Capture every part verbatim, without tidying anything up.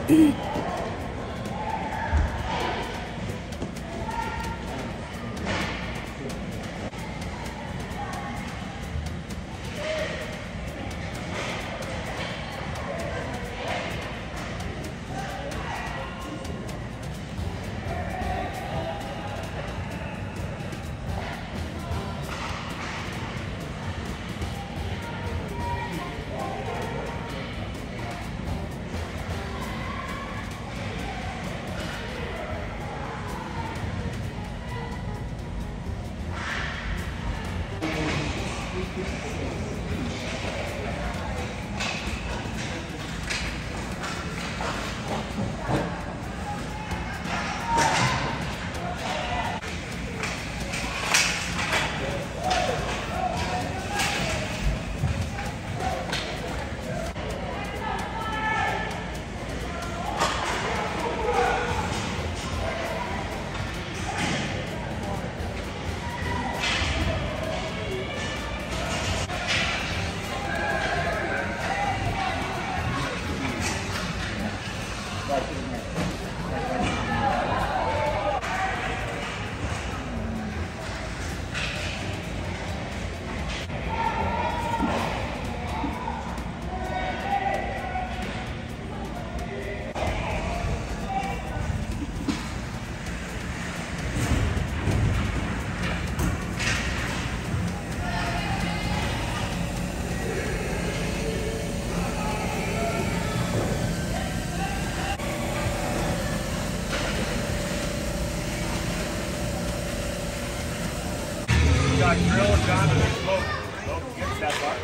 got grill, John, and smoke. Smoke against that bar.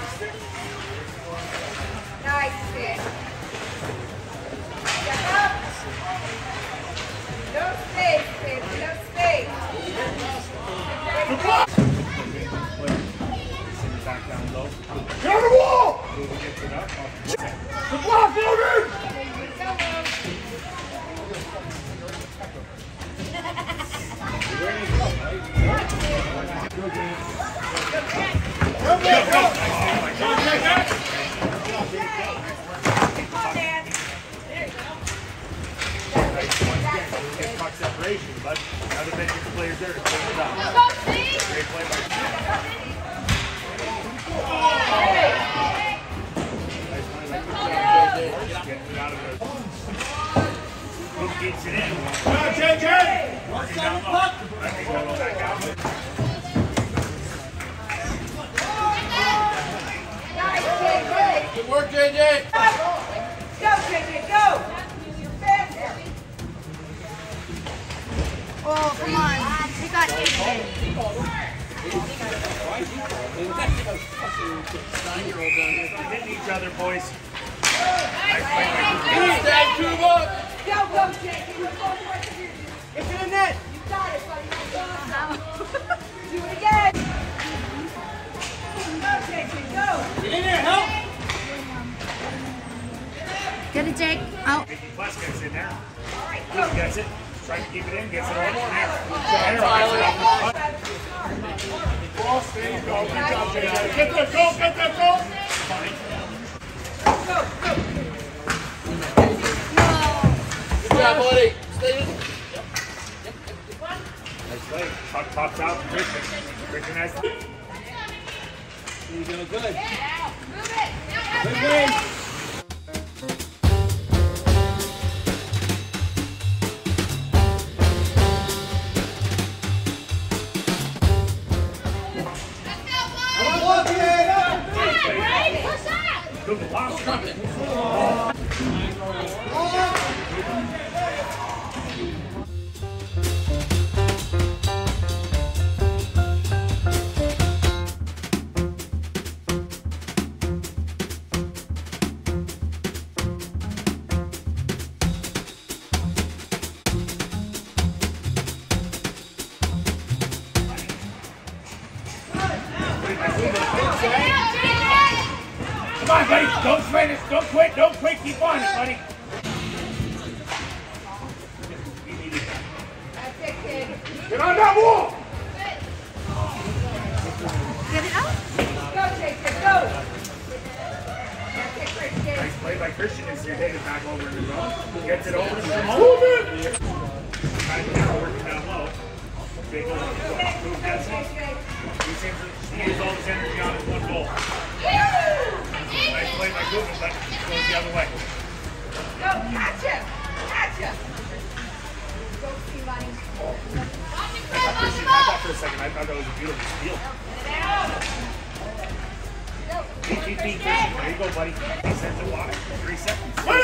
Nice stick. Step up. No space, baby. No space. Send it back down low. Get on the wall! Move against it up. The block, Logan! Separation, but now the bench players there to clean it up. Great play by getting it out of the Luke gets it in. Come on, J J! Working down low. I think we'll go back out. Good work, J J! Go, J J, go! Oh, come on. We got you today. Hitting each other, boys. Stand two up! Go, go, Jake. Get Get in net! You got it, buddy. Do it again. Go, Jake. Go. Get in there, help! Get it, Jake. Out. Mickey Plus gets in there. All right, go. Luke gets it. Trying to keep it in. Gets it on. Ball stays, go. Good job, J J. Get that goal, get that goal! Go, go. Good job, buddy. Stay in. Nice play. Puck pops out. Christian. Christian has it. There you go, good. Move it. Good game. Good block. Coming. Come on, buddy. Don't sweat it. Don't quit. Don't quit. Keep on it, buddy. That's it, kid. Get on that wall! Get it out. Go, Jake. Go. That's it, Christian. Nice play by Christian. Christian is here, takes it back over in the zone. Gets it over to Simone. Trying to now working down low. Big over the foot. Move gets it. He seems to use all his energy on his one goal. Nice play by Goodman, but it goes the other way. Go, catch him! Catch him! Go, see, buddy. I Christian, I thought for a second, I thought that was a beautiful steal. Beat, beat, beat, Christian. There you go, buddy. He sends it wide. Three seconds.